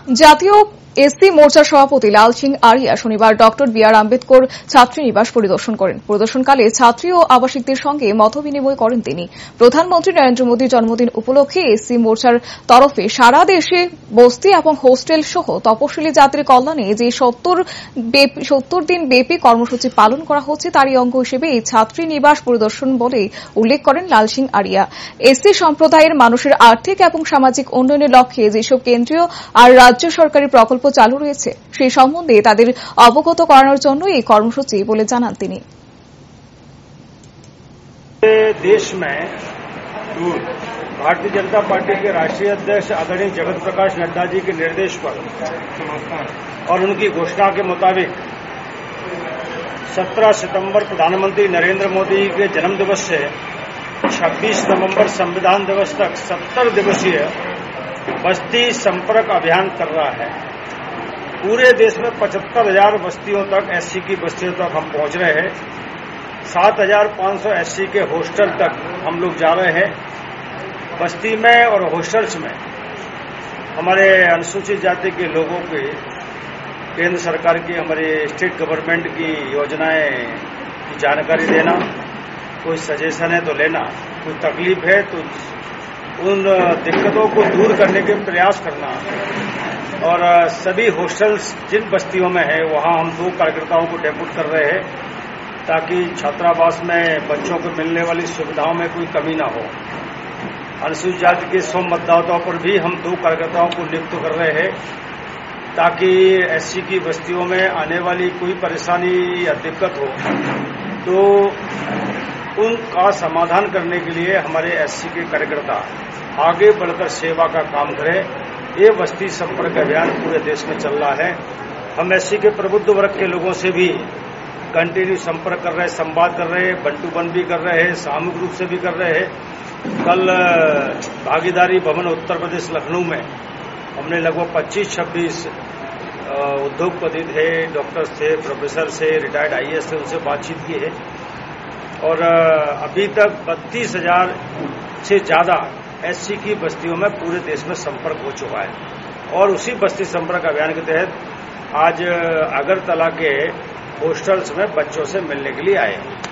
জাতীয় এসসি মোর্চার সভাপতি লাল সিং আরিয়া শনিবার ডক্টর বি আর আম্বেদকর ছাত্রীনিবাস পরিদর্শন করেন। পরিদর্শনকালে ছাত্রী ও আবাসিকদের সঙ্গে মতবিনিময় করেন তিনি। প্রধানমন্ত্রী নরেন্দ্র মোদীর জন্মদিন উপলক্ষে এসসি মোর্চার তরফে সারা দেশে বস্তি এবং হোস্টেল সহ তপশিলি জাতির কল্যাণে যে ৭০ দিন ব্যাপী কর্মসূচি পালন করা হচ্ছে তারই অঙ্গ হিসেবে এই ছাত্রীনিবাস পরিদর্শন বলে উল্লেখ করেন লাল সিং আরিয়া। এসসি সম্প্রদায়ের মানুষের আর্থিক এবং সামাজিক উন্নয়নের লক্ষ্যে যেসব কেন্দ্রীয় আর রাজ্য সরকারি প্রকল্প চালু রয়েছে সেই সম্বন্ধে তাদের অবগত করানোর জন্য এই কর্মসূচি বলে জানান তিনি। देश में भारतीय जनता पार्टी के राष्ट्रीय अध्यक्ष आदरणीय जगत प्रकाश नड्डा जी के निर्देश पर और उनकी घोषणा के मुताबिक 17 सितंबर प्रधानमंत्री नरेंद्र मोदी के जन्म दिवस से 26 नवंबर संविधान दिवस तक 70 दिवसीय बस्ती संपर्क अभियान कर रहा है। पूरे देश में 75,000 बस्तियों तक एससी की बस्तियों तक हम पहुंच रहे हैं। 7,500 एससी के हॉस्टल तक हम लोग जा रहे हैं। बस्ती में और हॉस्टल्स में हमारे अनुसूचित जाति के लोगों के केंद्र सरकार की हमारे स्टेट गवर्नमेंट की योजनाएं की जानकारी देना, कोई सजेशन है तो लेना, कोई तकलीफ है तो उन दिक्कतों को दूर करने के प्रयास करना और सभी हॉस्टल्स जिन बस्तियों में है वहां हम 2 कार्यकर्ताओं को डेप्यूट कर रहे हैं ताकि छात्रावास में बच्चों को मिलने वाली सुविधाओं में कोई कमी न हो। अनुसूचित जाति के 100 मतदाताओं पर भी हम 2 कार्यकर्ताओं को नियुक्त कर रहे हैं ताकि एससी की बस्तियों में आने वाली कोई परेशानी या दिक्कत हो तो उनका समाधान करने के लिए हमारे एससी के कार्यकर्ता आगे बढ़कर सेवा का काम करें। ये बस्ती संपर्क अभियान पूरे देश में चल रहा है। हम एससी के प्रबुद्ध वर्ग के लोगों से भी कंटिन्यू संपर्क कर रहे हैं, संवाद कर रहे हैं, बंटूपन भी कर रहे हैं, सामूहिक रूप से भी कर रहे हैं। कल भागीदारी भवन उत्तर प्रदेश लखनऊ में हमने लगभग 25-26 उद्योगपति थे, डॉक्टर्स थे, प्रोफेसर से, रिटायर्ड आईएएस थे, उनसे बातचीत की है और अभी तक 32,000 से ज्यादा एससी की बस्तियों में पूरे देश में संपर्क हो चुका है और उसी बस्ती संपर्क अभियान के तहत आज अगरतला के हॉस्टल्स में बच्चों से मिलने के लिए आए हैं।